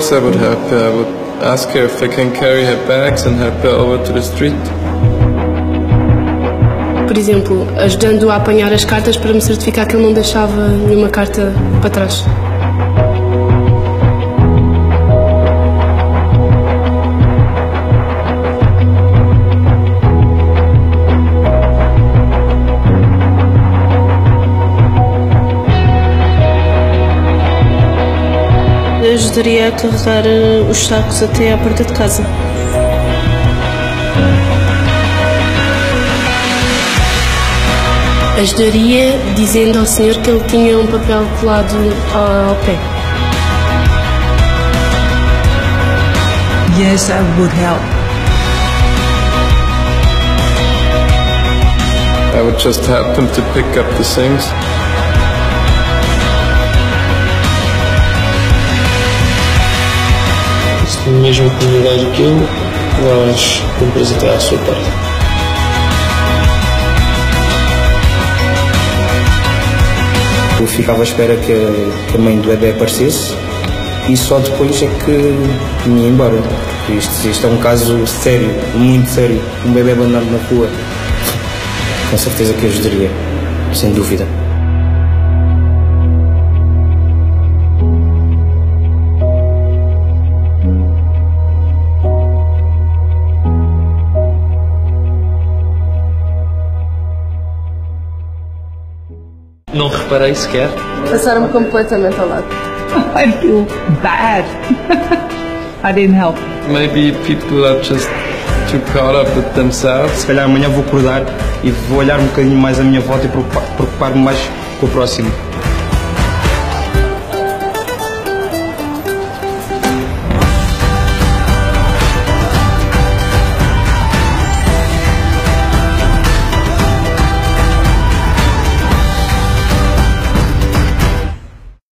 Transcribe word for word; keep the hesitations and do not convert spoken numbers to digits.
course I would help her. I would ask her if I can carry her bags and help her over to the street. Por exemplo, ajudando-o a apanhar as cartas para me certificar que ele não deixava nenhuma carta para trás. Eu ajudaria a carregar os sacos até à porta de casa. Ajudaria dizendo ao senhor que ele tinha um papel colado ao pé. Yes, I would help. I would just help him to pick up the things. Se tem mesmo comunidade que eu, nós cumprimos até à sua parte. Eu ficava à espera que a, que a mãe do bebê aparecesse e só depois é que me ia embora. Isto, isto é um caso sério, muito sério. Um bebê abandonado na rua. Com certeza que ajudaria, sem dúvida. Não reparei sequer. Passaram-me completamente ao lado. I feel bad. I didn't help. Maybe people are just too caught up with themselves. Se calhar amanhã vou acordar e vou olhar um bocadinho mais à minha volta e preocupar-me mais com o próximo.